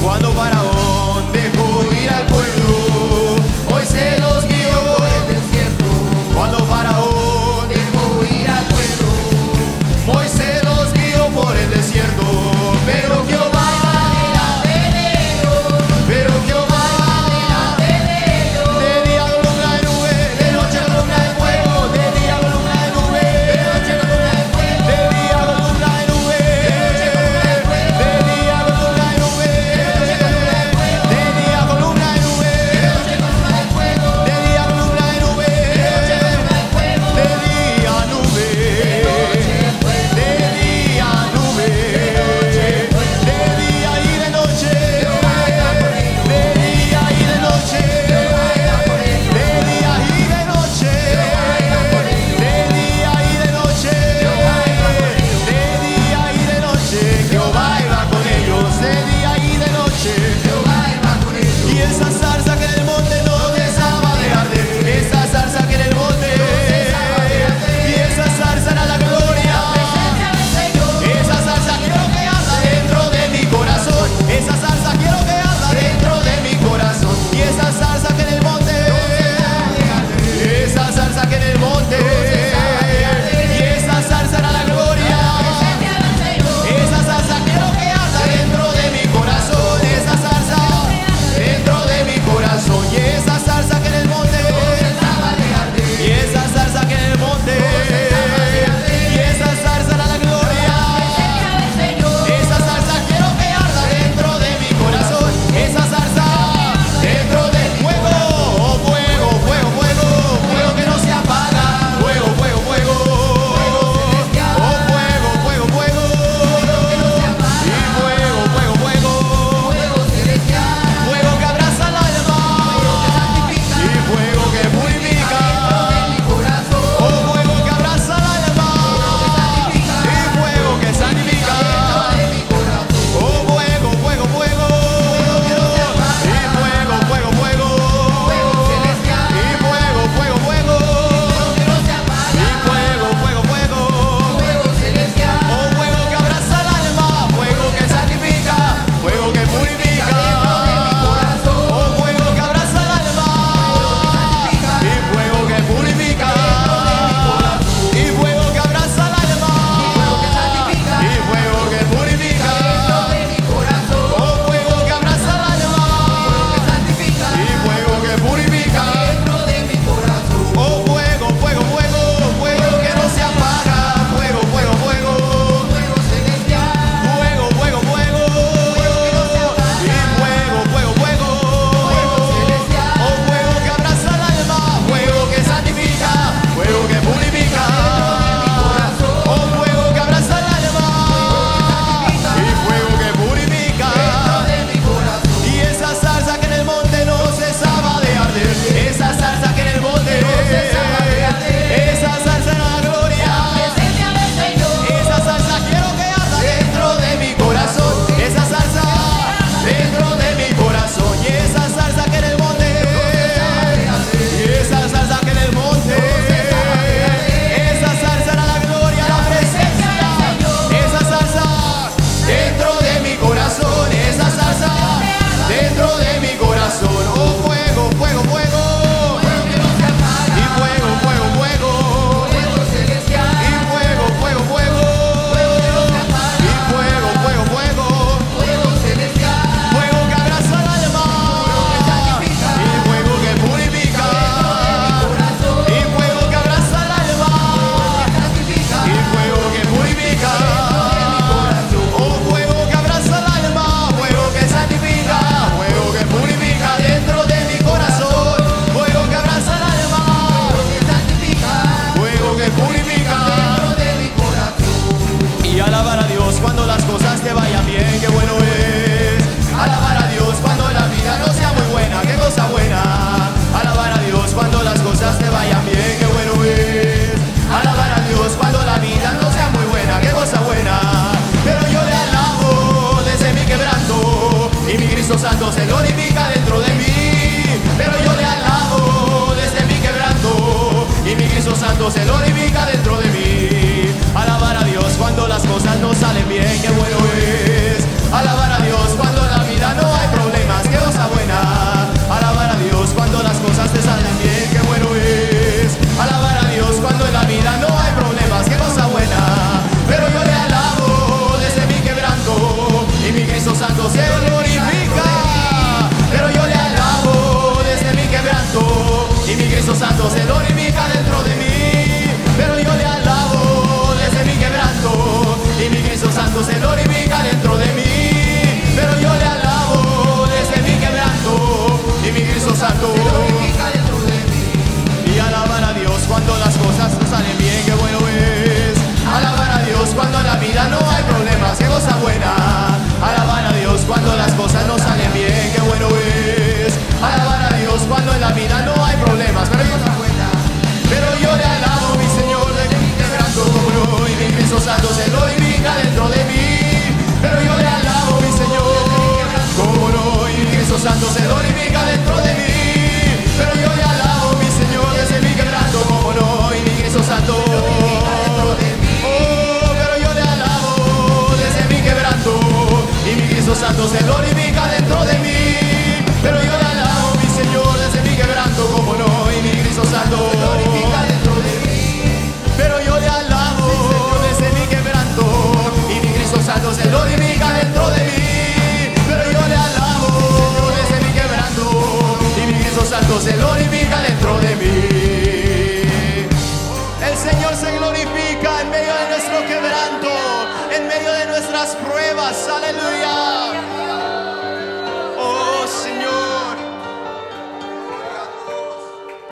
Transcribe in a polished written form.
Cuando Faraón dejó ir al pueblo, Moisés los guió por el desierto. Cuando Faraón dejó ir al pueblo, Moisés los guió por el desierto. Pero Jehová Santo se glorifica dentro de mí, pero yo le alabo desde mi quebranto y mi Cristo Santo se glorifica dentro de mí. Alabar a Dios cuando las cosas no salen bien, qué bueno es. Alabar a Dios cuando en la vida no hay Santo se glorifica. Pero yo le alabo desde mi quebranto y mi Cristo Santo se glorifica dentro de mí. Pero yo le alabo desde mi quebranto y mi Cristo Santo se glorifica dentro de mí. Pero yo le alabo desde mi quebranto y mi Cristo Santo se glorifica dentro de mí. Y alabar a Dios cuando las cosas no salen bien, qué bueno es. Alabar a Dios cuando en la vida no hay problemas, qué cosa buena. Alabar a Dios cuando las cosas no salen bien, qué bueno es. Alabar a Dios cuando en la vida no hay problemas, pero hay cosa buena. Pero yo le alabo, mi Señor, de mi quebranto como no, y mi Cristo Santo se glorifica dentro de mí. Pero yo le alabo, mi Señor, como no, y mi Cristo Santo se glorifica dentro de mí. Pero yo le alabo, mi Señor, desde mi quebranto como no, y mi Cristo Santo y mi Cristo Santo se glorifica dentro de mí. Pero yo le alabo, mi Señor, desde mi quebranto, como no, y mi Cristo Santo se glorifica dentro de mí. Pero yo le alabo desde mi quebranto y mi Cristo Santo se glorifica dentro de mí. Pero yo le alabo desde mi quebranto y mi Cristo Santo se glorifica dentro de mí. El Señor se glorifica en medio de nuestro quebranto, en medio de nuestras pruebas, aleluya.